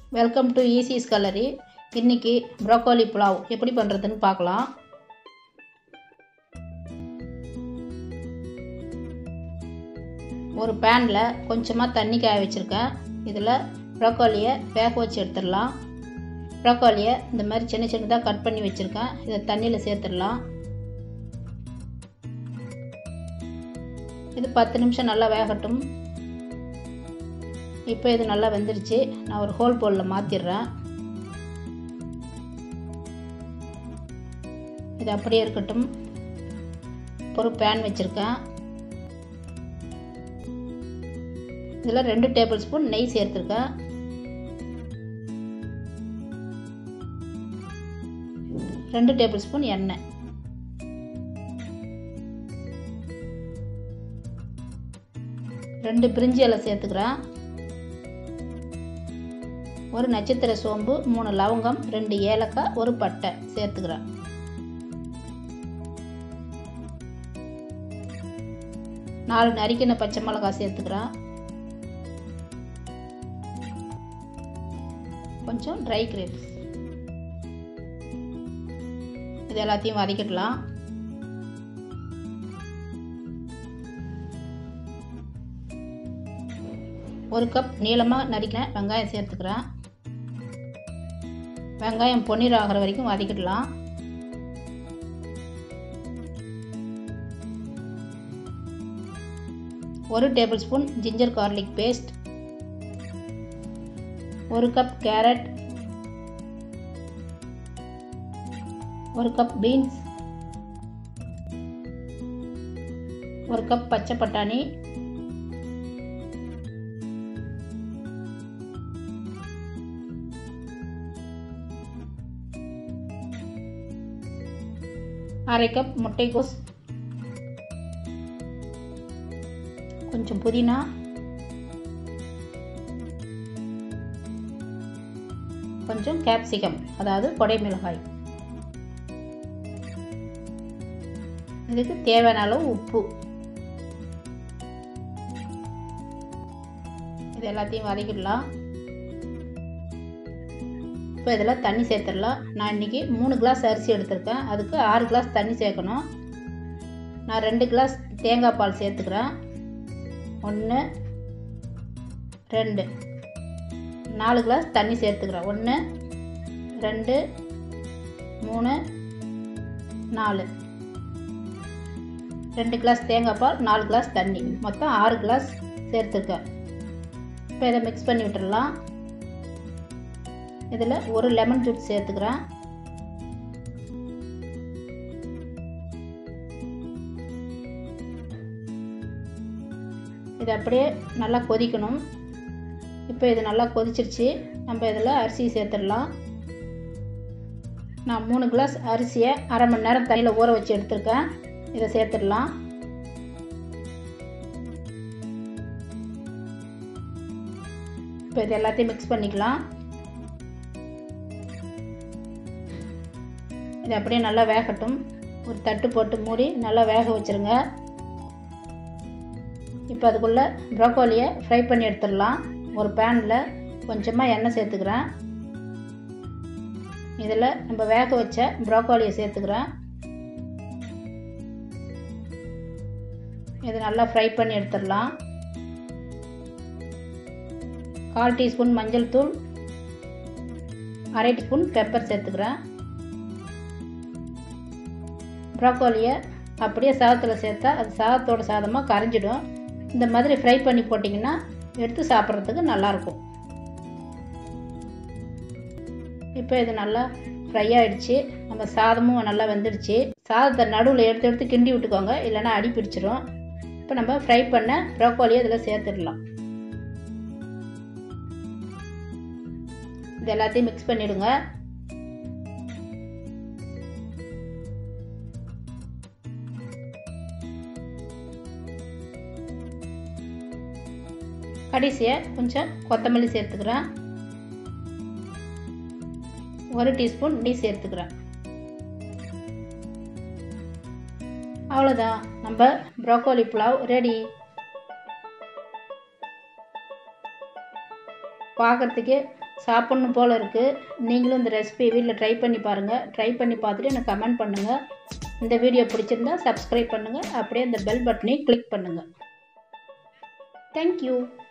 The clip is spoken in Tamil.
Welcome to easy ஸ்கல்லரி. இன்னைக்கு ப்ரோக்கோலி புலாவ் எப்படி பண்ணுறதுன்னு பார்க்கலாம். ஒரு பேனில் கொஞ்சமாக தண்ணி காய வச்சுருக்கேன். இதில் ப்ரோக்கோலியை வேக வச்சு எடுத்துடலாம். ப்ரோக்கோலியை இந்த மாதிரி சின்ன சின்னதாக கட் பண்ணி வச்சுருக்கேன். இதை தண்ணியில் சேர்த்துடலாம். இது 10 நிமிஷம் நல்லா வேகட்டும். இப்போ இது நல்லா வெந்துருச்சு. நான் ஒரு ஹோல் பவுலில் மாற்றிடுறேன். இது அப்படியே இருக்கட்டும். ஒரு பேன் வச்சுருக்கேன். இதில் 2 டேபிள் ஸ்பூன் நெய் சேர்த்துருக்கேன். ரெண்டு டேபிள் ஸ்பூன் எண்ணெய், ரெண்டு பிரிஞ்சி இலை சேர்த்துக்கிறேன். ஒரு நட்சத்திர சோம்பு, 3 லவங்கம், 2 ஏலக்காய், ஒரு பட்டை சேர்த்துக்கிறேன். நாலு நறுக்கின பச்சை மிளகாய் சேர்த்துக்கிறேன். கொஞ்சம் ட்ரை கிரேப்ஸ். இது எல்லாத்தையும் வதக்கிடலாம். ஒரு கப் நீளமாக நறுக்கின வெங்காயம் சேர்த்துக்கிறேன். வெங்காயம் பொன்னிற ஆகிற வரைக்கும் வதக்கிடலாம். ஒரு tablespoon ginger garlic paste, ஒரு கப் கேரட், ஒரு கப் பீன்ஸ், ஒரு கப் பச்சை பட்டாணி, அரை கப் முட்டைக்கோஸ், கொஞ்சம் புதினா, கொஞ்சம் கேப்சிகம் அதாவது கொடை மிளகாய், இதுக்கு தேவையான அளவு உப்பு. இது எல்லாத்தையும் வதக்கிடலாம். இப்போ இதில் தண்ணி சேர்த்துடலாம். நான் இன்றைக்கி 3 கிளாஸ் அரிசி எடுத்திருக்கேன். அதுக்கு 6 கிளாஸ் தண்ணி சேர்க்கணும். நான் 2 கிளாஸ் தேங்காய் பால் சேர்த்துக்கிறேன். 1 2 4 கிளாஸ் தண்ணி சேர்த்துக்கிறேன். 1 2 3 4 2 கிளாஸ் தேங்காய் பால், 4 கிளாஸ் தண்ணி, மொத்தம் 6 கிளாஸ் சேர்த்துருக்கேன். இப்போ இதை மிக்ஸ் பண்ணி விட்டுடலாம். இதில் ஒரு லெமன் ஜூஸ் சேர்த்துக்கிறேன். இது அப்படியே நல்லா கொதிக்கணும். இப்போ இது நல்லா கொதிச்சிருச்சு. நம்ம இதில் அரிசி சேர்த்துடலாம். நான் 3 கிளாஸ் அரிசியை அரை மணி நேரம் தண்ணியில் ஊற வச்சு எடுத்துருக்கேன். இதை சேர்த்துடலாம். இப்போ இது எல்லாத்தையும் மிக்ஸ் பண்ணிக்கலாம். இது அப்படியே நல்லா வேகட்டும். ஒரு தட்டு போட்டு மூடி நல்லா வேக வச்சுருங்க. இப்போ அதுக்குள்ளே ப்ரோக்கோலியை ஃப்ரை பண்ணி எடுத்துடலாம். ஒரு பேனில் கொஞ்சமாக எண்ணெய் சேர்த்துக்கிறேன். இதில் நம்ம வேக வச்ச ப்ரோக்கோலியை சேர்த்துக்கிறேன். இது நல்லா ஃப்ரை பண்ணி எடுத்துடலாம். 1/4 டீஸ்பூன் மஞ்சள் தூள், அரை டீஸ்பூன் பெப்பர் சேர்த்துக்கிறேன். ப்ரோக்கோலியை அப்படியே சாதத்தில் சேர்த்தா அது சாதத்தோட சாதமாக கரைஞ்சிடும். இந்த மாதிரி ஃப்ரை பண்ணி போட்டிங்கன்னா எடுத்து சாப்பிட்றதுக்கு நல்லாயிருக்கும். இப்போ இது நல்லா ஃப்ரை ஆகிடுச்சு. நம்ம சாதமும் நல்லா வெந்துடுச்சு. சாதத்தை நடுவில் எடுத்து எடுத்து கிண்டி விட்டுக்கோங்க, இல்லைன்னா அடி பிடிச்சிரும். இப்போ நம்ம ஃப்ரை பண்ண ப்ரோக்கோலியை இதில் சேர்த்துடலாம். இது எல்லாத்தையும் மிக்ஸ் பண்ணிவிடுங்க. கடைசியாக கொஞ்சம் கொத்தமல்லி சேர்த்துக்கிறேன். 1 டீஸ்பூன் நெய் சேர்த்துக்கிறேன். அவ்வளோதான், நம்ம ப்ரோக்கோலி புலாவ் ரெடி. பார்க்குறதுக்கே சாப்பிட்ணும் போல் இருக்குது. நீங்களும் இந்த ரெசிபி வீட்டில் ட்ரை பண்ணி பாருங்கள். ட்ரை பண்ணி பார்த்துட்டு எனக்கு கமெண்ட் பண்ணுங்கள். இந்த வீடியோ பிடிச்சிருந்தா சப்ஸ்கிரைப் பண்ணுங்கள். அப்படியே அந்த பெல் பட்டனையும் கிளிக் பண்ணுங்கள். தேங்க்யூ.